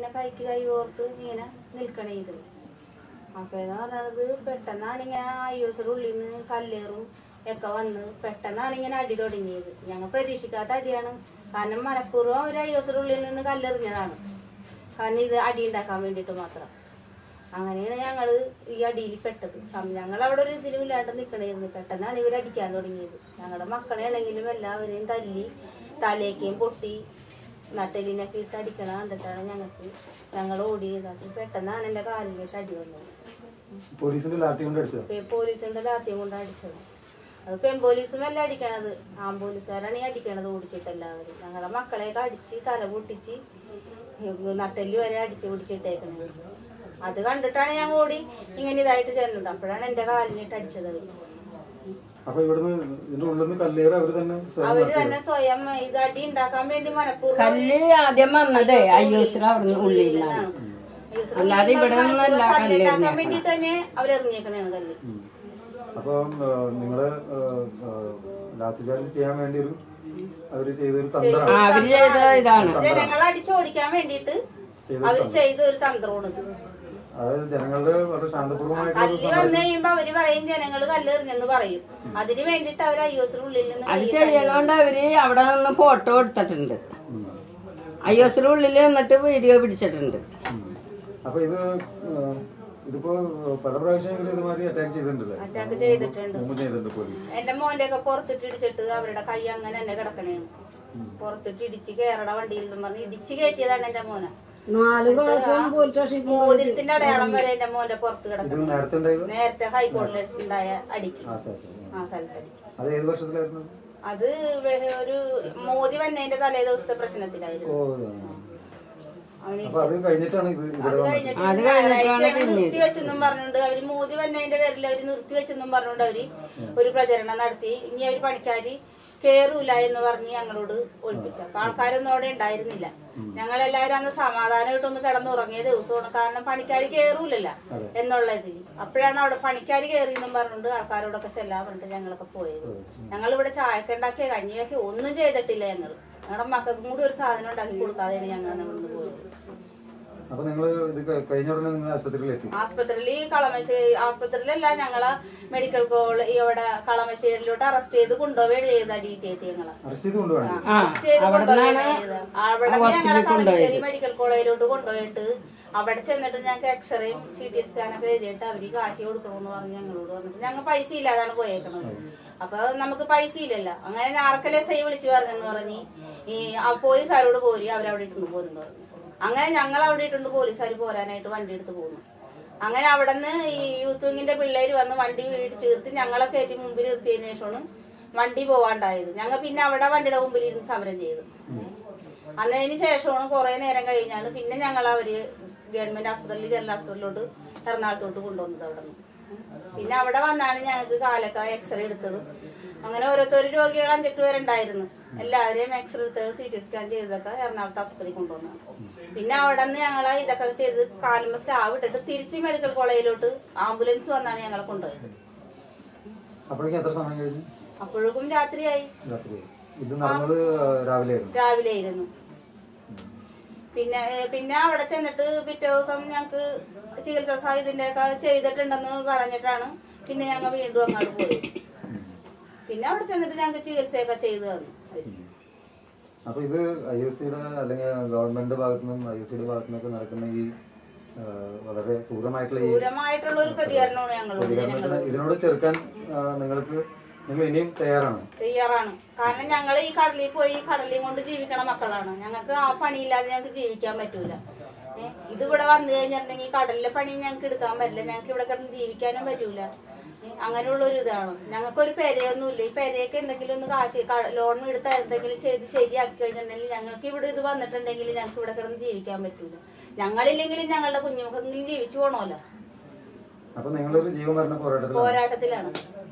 ഇങ്ങനെ കൈക്ക് കൈ ഓർത്ത് ഇങ്ങനെ നിൽക്കണേ ഇത്. അപ്പൊ എന്ന് പറഞ്ഞത് പെട്ടെന്നാണ് ഇങ്ങനെ അയ്യോസിന്റെ ഉള്ളിൽ നിന്ന് കല്ലേറും ഒക്കെ വന്ന് പെട്ടെന്നാണ് ഇങ്ങനെ അടി തുടങ്ങിയത്. ഞങ്ങൾ പ്രതീക്ഷിക്കാത്ത അടിയാണ്. കാരണം മനഃപൂർവ്വം ഒരു അയ്യോസിന്റെ ഉള്ളിൽ നിന്ന് കല്ലെറിഞ്ഞതാണ്. കാരണം ഇത് അടി ഉണ്ടാക്കാൻ വേണ്ടിയിട്ട് മാത്രം. അങ്ങനെയാണ് ഞങ്ങൾ ഈ അടിയിൽ പെട്ടത്. ഞങ്ങൾ അവിടെ ഒരു ഇതിലുമില്ലാണ്ട് നിൽക്കണായിരുന്നു. പെട്ടെന്നാണ് ഇവർ അടിക്കാൻ തുടങ്ങിയത്. ഞങ്ങളുടെ മക്കളെയാണെങ്കിലും എല്ലാവരെയും തല്ലി തലേക്കും പൊട്ടി നട്ടലിനൊക്കെ ഇട്ട് അടിക്കണ കണ്ടിട്ടാണ് ഞങ്ങൾ ഓടിയതാക്കി. പെട്ടെന്നാണ് എൻ്റെ കാലിലേക്ക് അടി വന്നത്. പോലീസിന്റെ ലാത്തിയും കൊണ്ട് അടിച്ചത്. അത് പെൺപോലീസുമല്ല അടിക്കണത്, ആംപോലീസുകാരാണ് ഈ അടിക്കണത് ഓടിച്ചിട്ട് എല്ലാവരും. ഞങ്ങളുടെ മക്കളെയൊക്കെ അടിച്ച് തല പൊട്ടിച്ച് നട്ടല് വരെ അടിച്ച് പിടിച്ചിട്ടേക്കുന്നത്. അത് കണ്ടിട്ടാണ് ഞാൻ ഓടി ഇങ്ങനെ ഇതായിട്ട് ചെന്നത്. അപ്പോഴാണ് എന്റെ കാലിനിട്ട് അടിച്ചത് അവര്. അവര് തന്നെ സ്വയം ഇത് അടി ഉണ്ടാക്കാൻ വേണ്ടി മനഃപൂർവ്വം കല്ല് ആദ്യം വന്നത് ഉള്ളിലാണ്, അല്ലാതെ ഇവിടെ കല്ലുണ്ടാക്കാൻ വേണ്ടിട്ട് തന്നെ അവരെറിഞ്ഞേക്കണാണ് കല്ല്. അപ്പൊ നിങ്ങള് ലാത്തിചാർജ് ചെയ്യാൻ വേണ്ടി ജനങ്ങളെ അടിച്ചോടിക്കാൻ വേണ്ടിട്ട് അവര് ചെയ്ത ഒരു തന്ത്രമാണ്. കല്ല് വന്നു കഴിയുമ്പോ അവര് പറയും ജനങ്ങള് കല്ലെറിഞ്ഞെന്ന് പറയും. അതിന് വേണ്ടിട്ട് അവര് അയ്യോസിന്റെ ഉള്ളിൽ നിന്ന് അത് ചെയ്യണോണ്ട് അവര് അവിടെ നിന്ന് ഫോട്ടോ എടുത്തിട്ടുണ്ട്. അയ്യോസിന്റെ ഉള്ളിൽ നിന്നിട്ട് വീഡിയോ പിടിച്ചിട്ടുണ്ട്. അപ്പൊ ഇതിപ്പോ പല പ്രാവശ്യം അറ്റാക്ക് ചെയ്തിട്ടുണ്ട്. എന്റെ മോന്റെ ഒക്കെ പുറത്തിട്ട് ഇടിച്ചിട്ട് അവരുടെ കൈ അങ്ങനെ എന്നെ കിടക്കണേണ്. പുറത്തിട്ട് ഇടിച്ച് കേരള വണ്ടിയിൽ പറഞ്ഞ് ഇടിച്ച് കയറ്റിയതാണ് എന്റെ മോനെ. 4 പ്രാവശ്യം മോതിരത്തിന്റെ അടയാളം വരെ എന്റെ മോന്റെ പുറത്ത് കിടക്കണം. നേരത്തെ ഹൈക്കോടതിയിൽ ഉണ്ടായ അടിക്ക് ആ സ്ഥലത്തടി. അത് ഒരു മോദി വന്നതിന്റെ തലേ ദിവസത്തെ പ്രശ്നത്തിലായിരുന്നു. നിർത്തിവെച്ചെന്നും പറഞ്ഞുകൊണ്ട് അവര് മോദി വന്നതിന്റെ പേരിൽ അവര് നിർത്തിവെച്ചെന്നും പറഞ്ഞുകൊണ്ട് അവര് ഒരു പ്രചരണം നടത്തി. ഇനി അവര് പണിക്കാര് കേറൂല എന്ന് പറഞ്ഞ് ഞങ്ങളോട് ഒളിപ്പിച്ചു. അപ്പൊ ആൾക്കാരൊന്നും അവിടെ ഉണ്ടായിരുന്നില്ല. ഞങ്ങളെല്ലാവരും അന്ന് സമാധാനമായിട്ടൊന്ന് കിടന്നുറങ്ങിയ ദിവസമാണ്. കാരണം പണിക്കാര് കേറൂലല്ല എന്നുള്ള ഇതിൽ. അപ്പോഴാണ് അവിടെ പണിക്കാര് കയറിയെന്നും പറഞ്ഞുകൊണ്ട് ആൾക്കാരോടൊക്കെ ചെല്ലാൻ പറഞ്ഞിട്ട് ഞങ്ങളൊക്കെ പോയത്. ഞങ്ങളിവിടെ ചായക്കെ ഉണ്ടാക്കിയ കഞ്ഞിയൊക്കെ ഒന്നും ചെയ്തിട്ടില്ല. ഞങ്ങളുടെ മക്കൾക്കും കൂടി ഒരു സാധനം ഉണ്ടാക്കി കൊടുക്കാതെയാണ് ഞങ്ങൾ നിന്ന് പോയത്. ആസ്പത്രിയിലല്ല, ഞങ്ങളെ മെഡിക്കൽ കോളേജ് ഇവിടെ കളമശ്ശേരിയിലോട്ട് അറസ്റ്റ് ചെയ്ത് കൊണ്ടുപോവുകയാണ് ചെയ്ത ഡീറ്റെയിറ്റ്. ഞങ്ങളെ അറസ്റ്റ് ചെയ്ത് അവിടെ ഞങ്ങളെ കളമശ്ശേരി മെഡിക്കൽ കോളേജിലോട്ട് കൊണ്ടുപോയിട്ട് അവിടെ ചെന്നിട്ട് ഞങ്ങൾക്ക് എക്സ്റേയും CT സ്കാനൊക്കെ എഴുതിയിട്ട് അവര് കാശ് കൊടുക്കണമെന്ന് പറഞ്ഞ് ഞങ്ങളോട് പറഞ്ഞിട്ട് ഞങ്ങൾ പൈസ ഇല്ലാതാണ് പോയേക്കണത്. അപ്പൊ നമുക്ക് പൈസ ഇല്ലല്ലോ. അങ്ങനെ ആർക്കല്ലേ SI വിളിച്ചു പറഞ്ഞെന്ന് പറഞ്ഞ് ഈ പോലീസുകാരോട് പോരി അവരവിടെ ഇട്ടുണ്ട് പോരെന്ന് പറഞ്ഞു. അങ്ങനെ ഞങ്ങൾ അവിടെ ഇട്ടുണ്ട് പോലീസുകാർ പോരാനായിട്ട് വണ്ടി എടുത്ത് പോകുന്നു. അങ്ങനെ അവിടെ നിന്ന് ഈ യൂത്ത് വിങ്ങിന്റെ പിള്ളേര് വന്ന് വണ്ടി വീടിച്ച് നിർത്തി ഞങ്ങളെ കയറ്റി മുമ്പിൽ നിർത്തിയതിനു ശേഷമാണ് വണ്ടി പോവാണ്ടായത്. ഞങ്ങൾ പിന്നെ അവിടെ വണ്ടിയുടെ മുമ്പിൽ ഇരുന്ന് സമരം ചെയ്തു. അന്നതിന് ശേഷമാണ് കുറെ നേരം കഴിഞ്ഞാണ് പിന്നെ ഞങ്ങൾ അവര് ഗവൺമെന്റ് ആസ്പത്രിയിൽ ജനറൽ ഹോസ്പിറ്റലിലോട്ട് എറണാകുളത്തോട്ട് കൊണ്ടുവന്നത്. അവിടെ നിന്ന് പിന്നെ അവിടെ വന്നാണ് ഞങ്ങൾക്ക് കാലൊക്കെ എക്സ്റേ എടുത്തത്. അങ്ങനെ ഓരോരുത്തർ രോഗികൾ 5-8 പേരുണ്ടായിരുന്നു. എല്ലാവരെയും എക്സ്റേ എടുത്തത് CT സ്കാൻ ചെയ്തൊക്കെ എറണാകുളത്ത് ആസ്പത്രിയിൽ കൊണ്ടുവന്നു. പിന്നെ അവിടെ നിന്ന് ഞങ്ങളെ ഇതൊക്കെ ചെയ്ത് കാലുമ്പോ സ്റ്റാവ് ഇട്ടിട്ട് തിരിച്ച് മെഡിക്കൽ കോളേജിലോട്ട് ആംബുലൻസ് വന്നാണ് ഞങ്ങളെ കൊണ്ടുപോയത്. അപ്പോഴേക്കും രാത്രിയായി. രാവിലെ ആയിരുന്നു. പിന്നെ അവിടെ ചെന്നിട്ട് പിറ്റേ ദിവസം ഞങ്ങക്ക് ചികിത്സാ സഹായത്തിന്റെ ഒക്കെ ചെയ്തിട്ടുണ്ടെന്ന് പറഞ്ഞിട്ടാണ് പിന്നെ ഞങ്ങൾ വീണ്ടും അങ്ങോട്ട് പോയി. പിന്നെ അവിടെ ചെന്നിട്ട് ഞങ്ങൾക്ക് ചികിത്സയൊക്കെ ചെയ്തു തന്നു. അപ്പൊ ഇത് IOCയുടെ അല്ലെങ്കിൽ ഗവൺമെന്റ് ഭാഗത്തുനിന്നും IOCയുടെ ഭാഗത്തുനിന്നൊക്കെ നടക്കുന്ന ഈ വളരെ ക്രൂരമായിട്ടുള്ള ഒരു പ്രതികരണമാണ് ഞങ്ങളോട്. ഇതിനോട് ചെറുക്കാൻ നിങ്ങൾ ഇനിയും തയ്യാറാണ്? കാരണം ഞങ്ങൾ ഈ കടലിൽ പോയി കടലിൽ കൊണ്ട് ജീവിക്കണ മക്കളാണ്. ഞങ്ങൾക്ക് ആ പണിയില്ലാതെ ഞങ്ങൾക്ക് ജീവിക്കാൻ പറ്റൂല. ഇത് ഇവിടെ വന്നു കഴിഞ്ഞിട്ടുണ്ടെങ്കിൽ കടലിലെ പണി ഞങ്ങൾക്ക് എടുക്കാൻ പറ്റില്ല. ഞങ്ങൾക്ക് ഇവിടെ കിടന്ന് ജീവിക്കാനും പറ്റൂല. അങ്ങനെയുള്ള ഒരു ഇതാണ്. ഞങ്ങൾക്കൊരു പെരയൊന്നുമില്ല. ഈ പെരയൊക്കെ എന്തെങ്കിലും ഒന്ന് കാശ് ലോൺ എടുത്ത് എന്തെങ്കിലും ചെയ്ത് ശരിയാക്കി കഴിഞ്ഞിട്ടുണ്ടെങ്കിൽ ഞങ്ങൾക്ക് ഇവിടെ ഇത് വന്നിട്ടുണ്ടെങ്കിൽ ഞങ്ങൾക്ക് ഇവിടെ കിടന്ന് ജീവിക്കാൻ പറ്റൂല. ഞങ്ങളില്ലെങ്കിലും ഞങ്ങളുടെ കുഞ്ഞുമക്കെങ്കിലും ജീവിച്ചു പോണമല്ലോ. പോരാട്ടത്തിലാണ്.